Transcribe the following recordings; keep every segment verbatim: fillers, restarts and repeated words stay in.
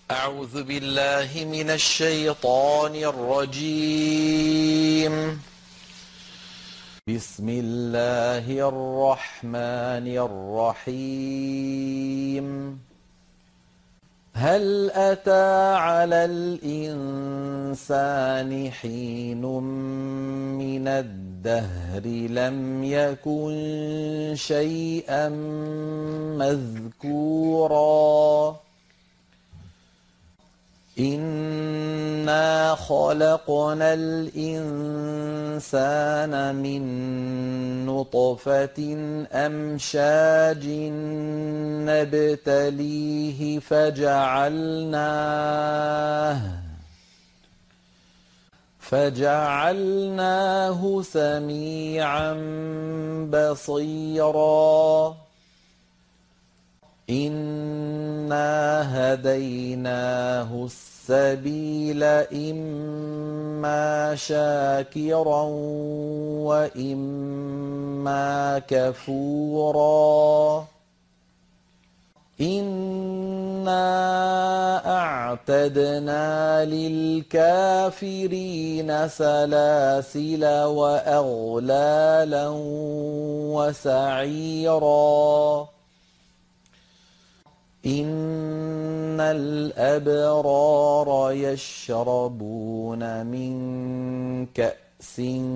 أعوذ بالله من الشيطان الرجيم. بسم الله الرحمن الرحيم. هل أتى على الإنسان حين من الدهر لم يكن شيئا مذكورا إنا خلقنا الإنسان من نطفة أمشاج نبتليه فجعلناه فجعلناه سميعا بصيرا إنا هديناه السبيل إما شاكرا وإما كفورا إنا أعتدنا للكافرين سلاسل وأغلالا وسعيرا إن الأبرار يشربون من كأس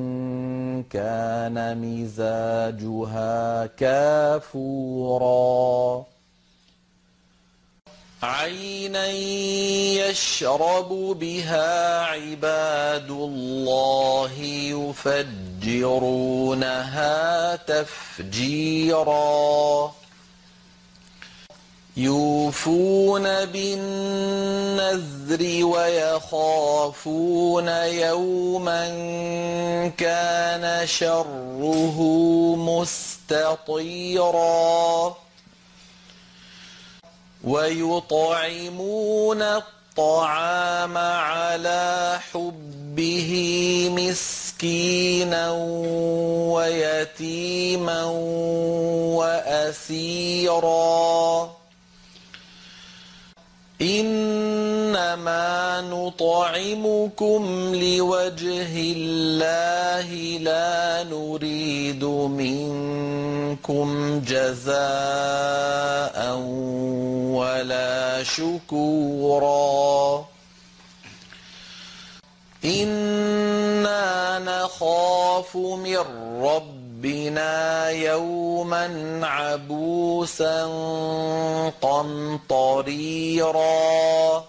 كان مزاجها كافورا عينا يشرب بها عباد الله يفجرونها تفجيرا يوفون بالنذر ويخافون يوما كان شره مستطيرا ويطعمون الطعام على حبه مسكينا ويتيما وأسيرا إنما نطعمكم لوجه الله لا نريد منكم جزاء ولا شكورا إنا نخاف من ربنا يوما عبوسا قمطريرا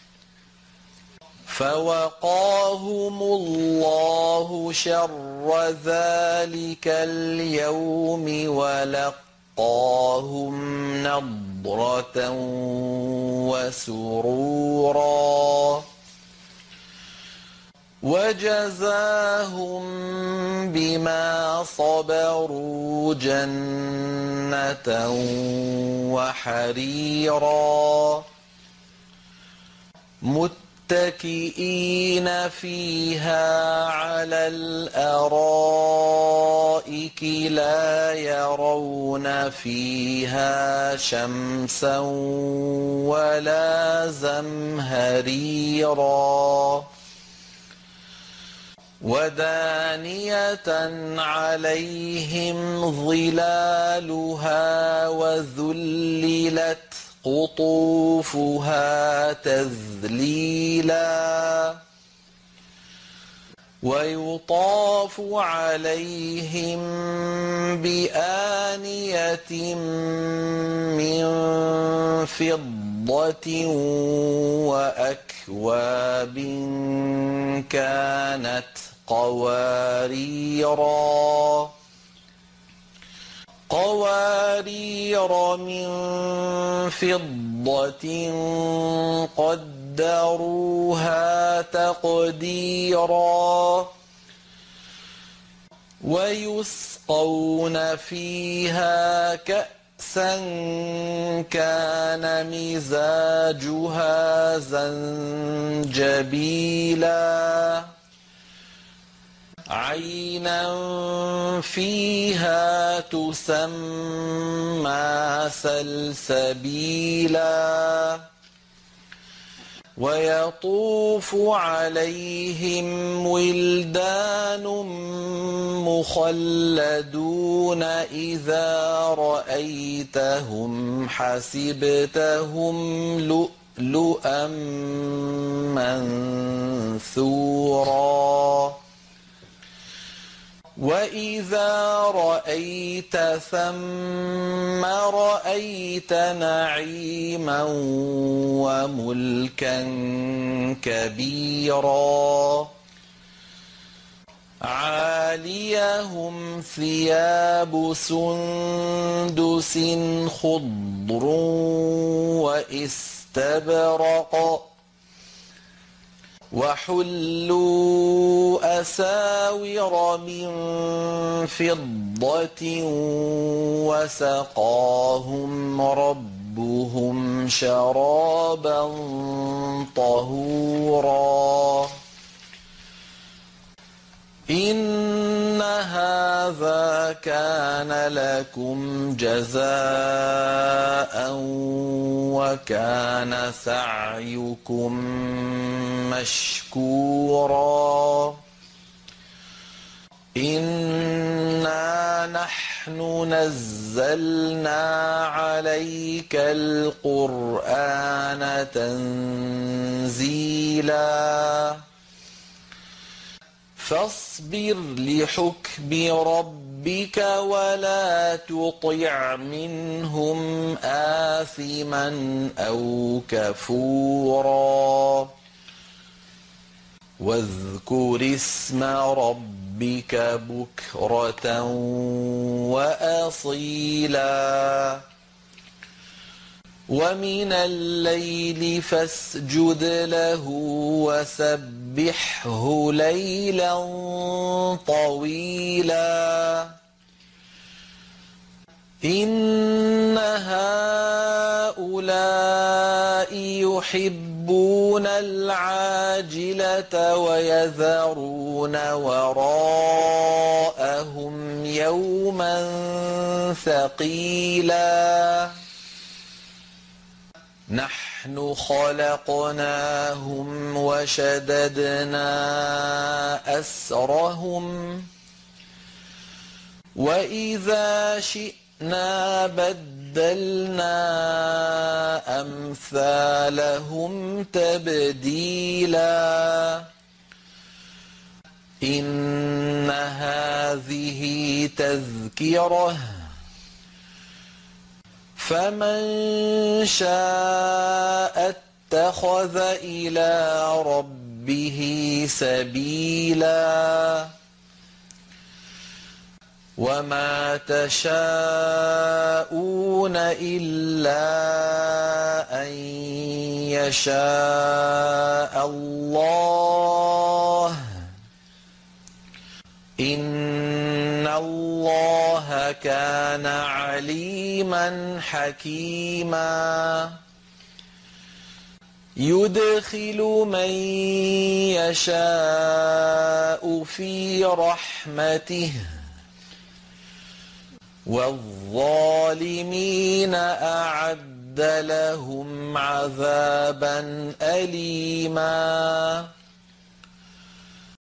فوقاهم الله شر ذلك اليوم ولقاهم نضرة وسرورا وجزاهم بما صبروا جنة وحريرا متكئين فيها على الأرائك لا يرون فيها شمسا ولا زمهريرا ودانية عليهم ظلالها وذللت قطوفها تذليلا ويطاف عليهم بآنية من فضة وأكواب كانت قواريرا قوارير من فضة قدروها تقديرا ويسقون فيها كأسا كان مزاجها زنجبيلا عينا فيها تسمى سلسبيلا ويطوف عليهم ولدان مخلدون إذا رأيتهم حسبتهم لؤلؤا منثورا وإذا رأيت ثم رأيت نعيما وملكا كبيرا عاليهم ثياب سندس خضر واستبرق وحلوا أساور من فضة وسقاهم ربهم شرابا طهورا إن هذا كان لكم جزاء وكان سعيكم مشكورا إنا نحن نزلنا عليك القرآن تنزيلا فاصبر لحكم ربك ولا تطع منهم آثما أو كفورا واذكر اسم ربك بكرة وأصيلا ومن الليل فاسجد له وسبحه ليلا طويلا إن هؤلاء يحبون العاجلة ويذرون وراءهم يوما ثقيلا نحن خلقناهم وشددنا أسرهم وإذا شئنا بدلنا أمثالهم تبديلا إن هذه تذكرة فمن شاء اتخذ إلى ربه سبيلا وما تشاءون إلا أن يشاء الله إن الله كان عليما حكيما يدخل من يشاء في رحمته والظالمين أعد لهم عذابا أليما